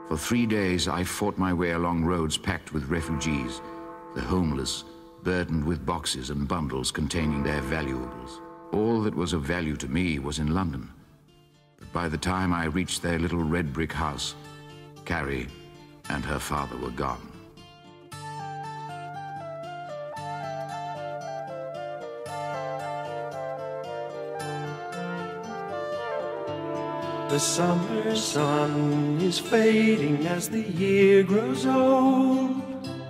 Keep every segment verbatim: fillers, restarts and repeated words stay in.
For three days, I fought my way along roads packed with refugees, the homeless, burdened with boxes and bundles containing their valuables. All that was of value to me was in London. But by the time I reached their little red brick house, Carrie and her father were gone. The summer sun is fading as the year grows old,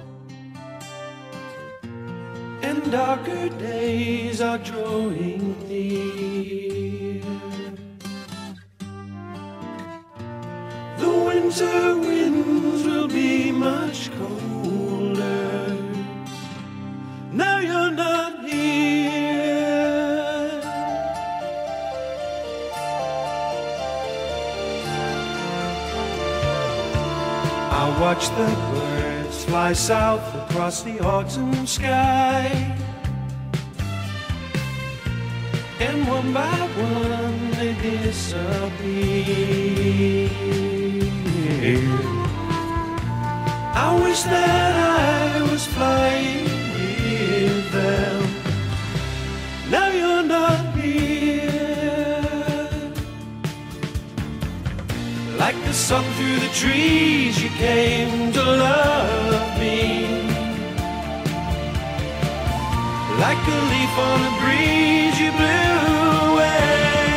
and darker days are drawing near. The winter winds will be much colder. Now you're not here. I watch the birds fly south across the autumn sky, and one by one they disappear. I wish that I was flying with them. Now you're not here. Like the sun through the trees, you came to love me. Like a leaf on a breeze, you blew away.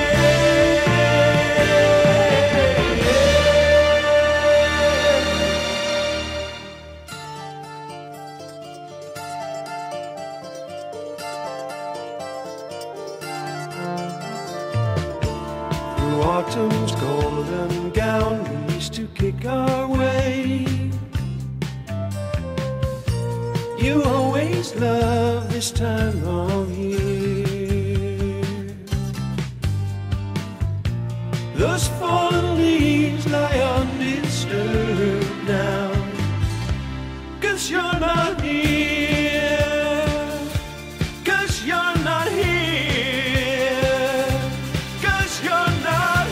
Through autumn's golden gown, we used to kick our way. You always love this time of year. Those fallen leaves lie undisturbed now, 'cause you're not here. 'Cause you're not here. 'Cause you're not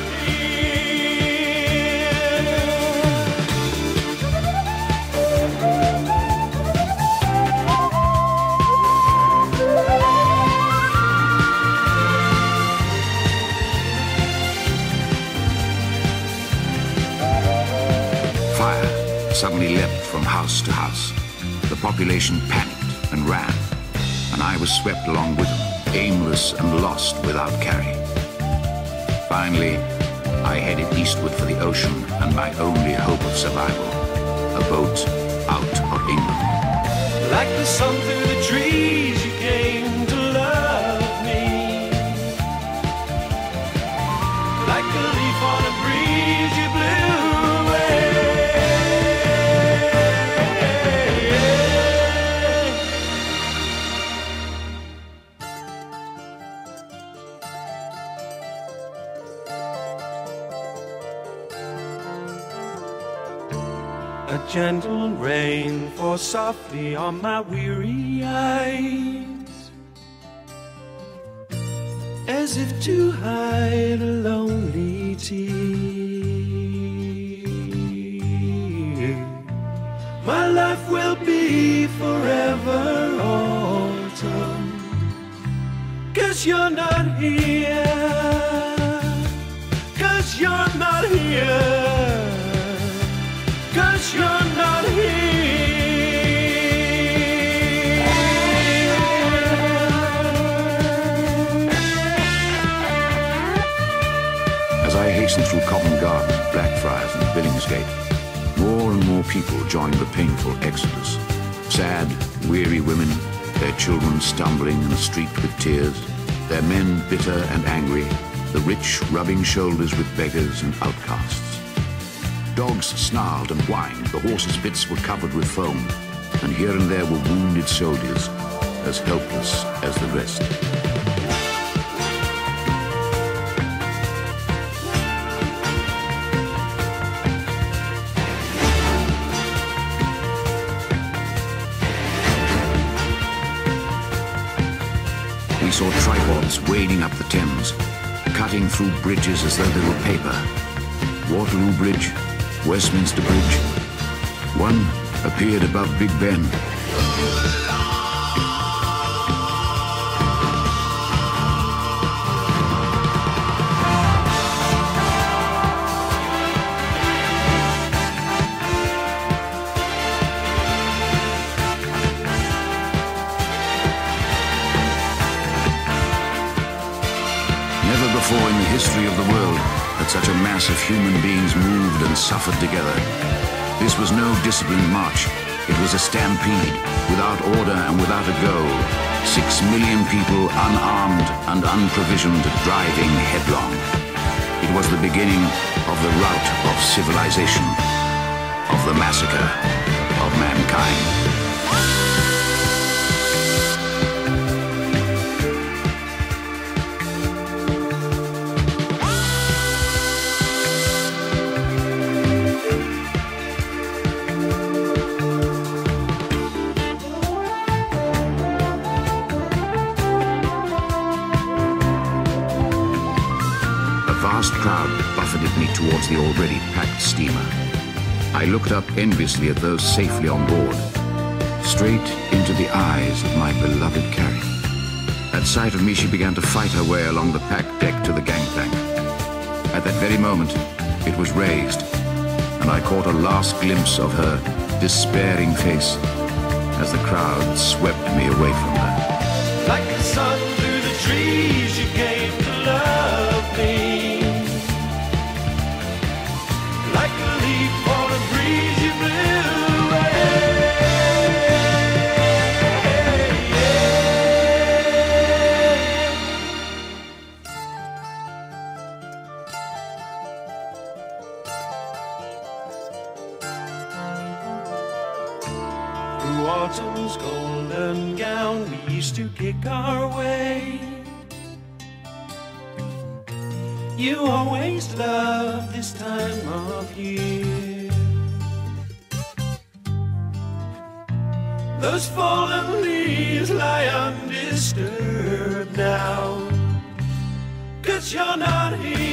suddenly leapt from house to house. The population panicked and ran, and I was swept along with them, aimless and lost without Carrie. Finally, I headed eastward for the ocean and my only hope of survival, a boat out of England. Like the sun through the trees, you came to love me. Like a leaf on a breeze, you blew away. A gentle rain falls softly on my weary eyes, as if to hide a lonely tear. My life will be forever autumn, 'cause you're not here. 'Cause you're not here. 'Cause you're not here. As I hastened through Covent Garden, Blackfriars and Billingsgate, more and more people joined the painful exodus. Sad, weary women, their children stumbling in the street with tears, their men bitter and angry, the rich rubbing shoulders with beggars and outcasts. Dogs snarled and whined, the horses' bits were covered with foam, and here and there were wounded soldiers, as helpless as the rest. We saw tripods wading up the Thames, cutting through bridges as though they were paper. Waterloo Bridge, Westminster Bridge. One appeared above Big Ben. Never before in the history of the world had such a mass of human beings moved and suffered together. This was no disciplined march. It was a stampede, without order and without a goal. Six million people, unarmed and unprovisioned, driving headlong. It was the beginning of the rout of civilization, of the massacre of mankind. A vast crowd buffeted me towards the already packed steamer. I looked up enviously at those safely on board, straight into the eyes of my beloved Carrie. At sight of me, she began to fight her way along the packed deck to the gangplank. At that very moment, it was raised, and I caught a last glimpse of her despairing face as the crowd swept me away from her. Like the sun through the trees, you came to love me. Like a leaf on a breeze, you blew away. Through autumn's golden gown, we used to kick our way. You always love this time of year. Those fallen leaves lie undisturbed now, 'cause you're not here.